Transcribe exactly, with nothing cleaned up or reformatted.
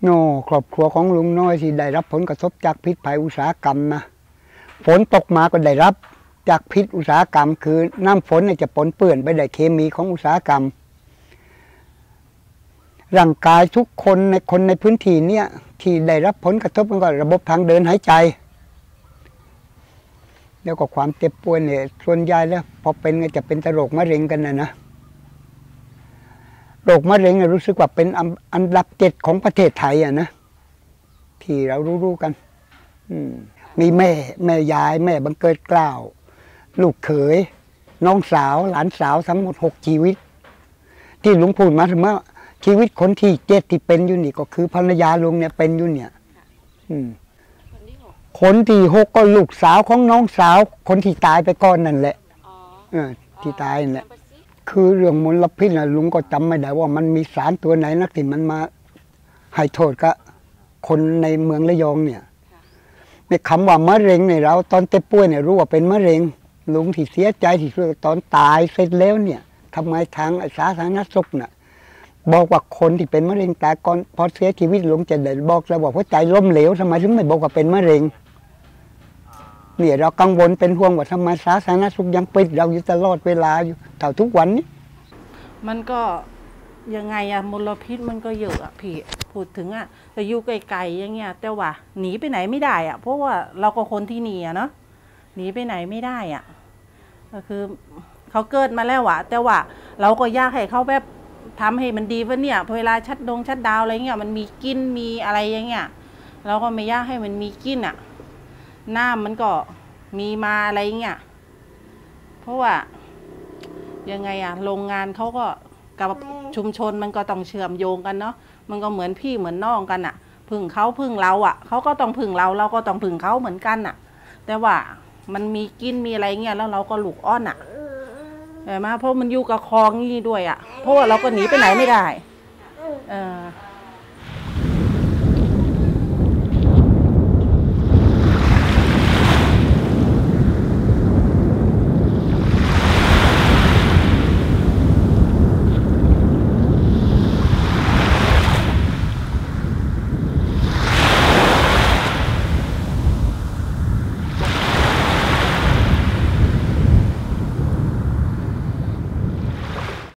โน่ครอบครัวของลุงน้อยที่ได้รับผลกระทบจากพิษภัยอุตสาหกรรมนะฝนตกมาก็ได้รับจากพิษอุตสาหกรรมคือน้ำฝนจะปนเปื้อนไปด้วยเคมีของอุตสาหกรรมร่างกายทุกคนในคนในพื้นที่เนี้ยที่ได้รับผลกระทบมันก็ระบบทางเดินหายใจแล้วก็ความเจ็บป่วยเนี่ยส่วนใหญ่แล้วพอเป็นก็จะเป็นโรคมะเร็งกันนะนะโรคมะเร็งรู้สึกว่าเป็นอันดับเจ็ดของประเทศไทยอ่ะนะที่เรารู้ๆกันมีแม่แม่ยายแม่บังเกิดเกล้าลูกเขยน้องสาวหลานสาวทั้งหมดหกชีวิตที่ลุงพูดมาถึงว่าชีวิตคนที่เจ็ดที่เป็นอยู่นี่ก็คือภรรยาลุงเนี่ยเป็นอยู่เนี่ยคนที่หกก็ลูกสาวของน้องสาวคนที่ตายไปก่อนนั่นแหละที่ตายนั่นแหละคือเรื่องมลพิษนะลุงก็จำไม่ได้ว่ามันมีสารตัวไหนนักที่มันมาให้โทษกับคนในเมืองระยองเนี่ยในคำว่ามะเร็งเนี่ยเราตอนเจ็บป่วยเนี่ยรู้ว่าเป็นมะเร็งลุงที่เสียใจที่สุดตอนตายเสร็จแล้วเนี่ยทำไมทางสาธารณสุขน่ะบอกว่าคนที่เป็นมะเร็งตายก่อนพอเสียชีวิตลุงจะได้บอกแล้วว่าหัวใจล้มเหลวทำไมถึงไม่บอกว่าเป็นมะเร็งเนี่ยเรากังวลเป็นห่วงว่าทำไมสาธารณสุขยังปิดเราอยู่ตลอดเวลาอยู่เท่าทุกวันนี้มันก็ยังไงอะมลพิษมันก็เยอะอะพี่พูดถึงอะแต่อยู่ไกลๆอย่างเงี้ยแต่ว่าหนีไปไหนไม่ได้อะเพราะว่าเราก็คนที่นี่อะเนาะหนีไปไหนไม่ได้อะก็คือเขาเกิดมาแล้วอะแต่ว่าเราก็อยากให้เขาแบบทำให้มันดีว่าเนี่ยเวลาชัดดงชัดดาวอะไรเงี้ยมันมีกินมีอะไรอย่างเงี้ยเราก็ไม่อยากให้มันมีกินอะน้ำมันก็มีมาอะไรเงี้ยเพราะว่ายังไงอะโรงงานเขาก็กับชุมชนมันก็ต้องเชื่อมโยงกันเนาะมันก็เหมือนพี่เหมือนน้องกันอะพึ่งเขาพึ่งเราอะเขาก็ต้องพึ่งเราเราก็ต้องพึ่งเขาเหมือนกันอะแต่ว่ามันมีกินมีอะไรเงี้ยแล้วเราก็หลุกอ้อนอะแต่มาเพราะมันอยู่กับคลองนี่ด้วยอะเพราะว่าเราก็หนีไปไหนไม่ได้เออ